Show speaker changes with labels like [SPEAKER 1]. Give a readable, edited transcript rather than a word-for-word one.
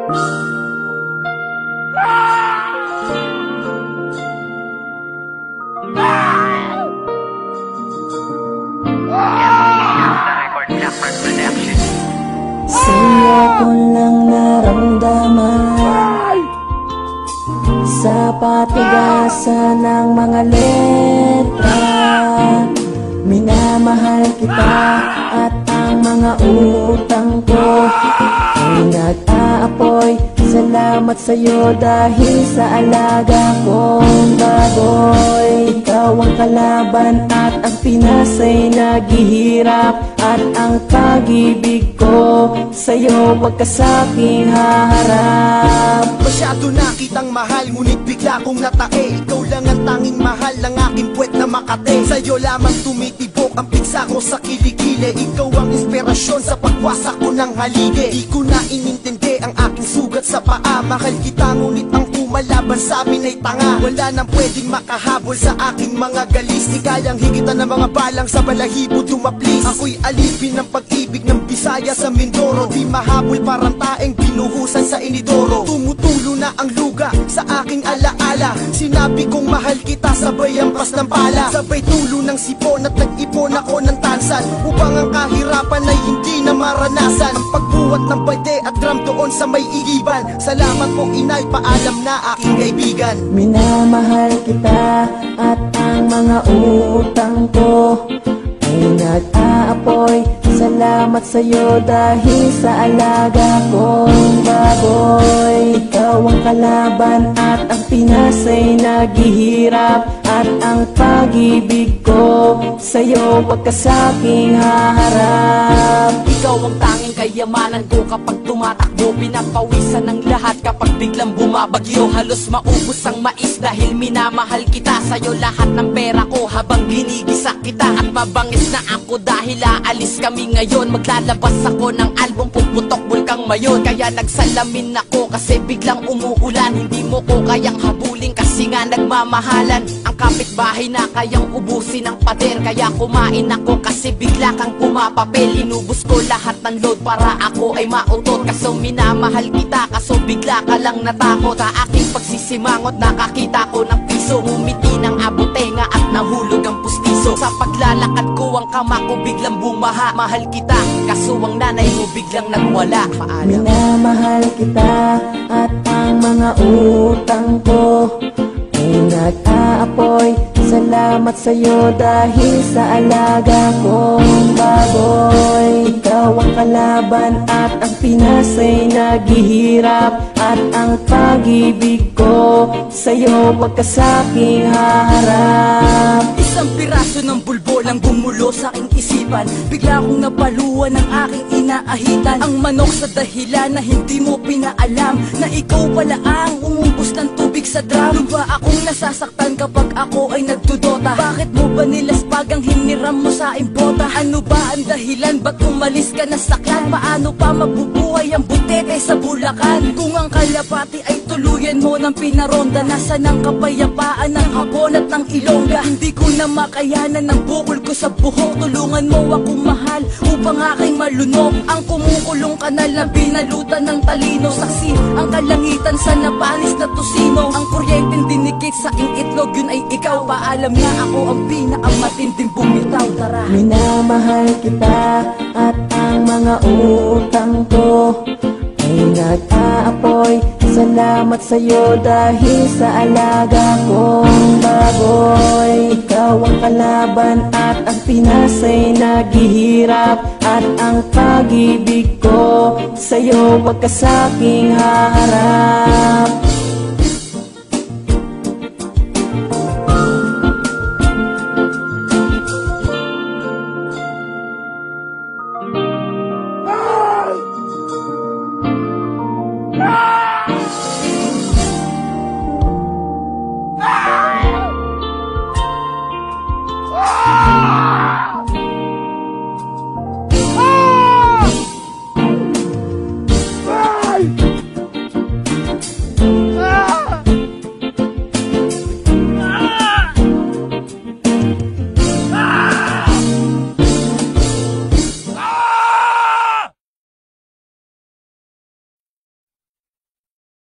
[SPEAKER 1] Sa'yo ko lang naramdaman sa patigasan ng mga letra. Minamahal kita at ang mga utang ko ay nag-aapoy. Salamat sa'yo dahil sa alaga kong baboy. Ikaw ang kalaban at ang pinasa'y naghihirap. At ang pag-ibig ko sa'yo wag ka sa'king haharap.
[SPEAKER 2] Masyado na kitang mahal, ngunit bigla kong natae. Ikaw lang ang tanging mahal ng aking puwet na Makate. Sa'yo lamang tumitibok ang pigsa ko sa kilikili. Ikaw ang inspirasyon sa pagwasak ko ng haligi. Di ko na inintindi ang aking sugat sa paa. Mahal kita ngunit ang kumalaban sa amin ay tanga. Wala nang pwedeng makahabol sa aking mga galis. Di kayang higitan ng mga balang sa balahibo dumaplis. Ako'y alipin ng pag-ibig ng Bisaya sa Mindoro. Di mahabol parang taeng binuhusan sa inidoro. Tumutulo na ang luga sa aking alaala. Sinabi kong mahal kita sabay ampas ng bala. Sabay tulo ng sipon at nag-ipon ako ng tansan, upang ang kahirapan ay hindi na maranasan. Ang pagbuhat ng balde at drum doon sa may igiban. Salamat po inay, paalam na aking kaibigan.
[SPEAKER 1] Minamahal kita at ang mga utang ko ay nag-aapoy. Salamat sa'yo dahil sa alaga kong baboy. Ikaw ang kalaban at ang pinasa'y naghihirap. At ang pag-ibig ko sa'yo wag ka sa'king haharap.
[SPEAKER 3] Ikaw ang tanging kayamanan ko kapag tumatakbo. Pinapawisan ng lahat kapag biglang bumabagyo. Halos maubos ang mais dahil minamahal kita. Sa'yo lahat ng pera ko habang ginigisa kita. At mabangis na ako dahil aalis kami ngayon. Maglalabas ako ng album, puputok bulkang mayon. Kaya nagsalamin ako kasi biglang umuulan. Hindi mo ko kayang habulin kasi nga nagmamahalan. Ang kapitbahay na kayang ubusin ng pader. Kaya kumain ako kasi bigla kang pumapapel. Inubos ko lahat ng load para ako ay mautot. Kaso minamahal kita, kaso bigla ka lang natakot. Sa aking pagsisimangot nakakita ko ng piso. Ngumiti ng abotenga at nahulog ang pustiso. Sa paglalakad ko ang kama ko biglang bumaha. Mahal kita, kaso ang nanay mo biglang nagwala. Paalam.
[SPEAKER 1] Minamahal kita at ang mga utang ko ay nag-aapoy. Salamat sa'yo dahil sa alaga kong baboy. Ikaw ang kalaban at ang pinasa'y naghihirap. At ang pag-ibig ko sa'yo wag ka sa'king haharap.
[SPEAKER 3] Isang piraso ng bulbol ang gumulo sa aking isipan. Bigla akong napaluan ng aking inaahitan. Ang manok sa dahilan na hindi mo pinaalam na ikaw pala ang umubos ng tubig sa drum. Ano ba akong nasasaktan kapag ako ay nagdudota? Bakit mo ba nilaspag ang hiniram mo sa imbota? Ano ba ang dahilan? Ba't umalis ka na sa clan? Paano pa mabubuhay ang butete sa Bulacan? Kung ang kalapati ay tuluyan mo ng pinaronda, nasaan ang kapayapaan ng Hapon at ng Ilongga? Hindi ko na makayanan ng bukol ko sa buhok. Tulungan mo ako mahal upang aking malunok ang kumukulong kanal na binalutan ng talino. Saksi ang kalangitan sa napanis na tusino. Ang kuryenteng dinikit sa aking itlog, yun ay ikaw. Paalam na ako ang pinakamatinding bumitaw. Tara.
[SPEAKER 1] Minamahal kita at ang mga utang ko ay nag-aapoy. Salamat sa'yo dahil sa alaga kong baboy. Ikaw ang kalaban at ang pinasa'y naghihirap. At ang pag-ibig ko sa'yo wag ka sa'king haharap.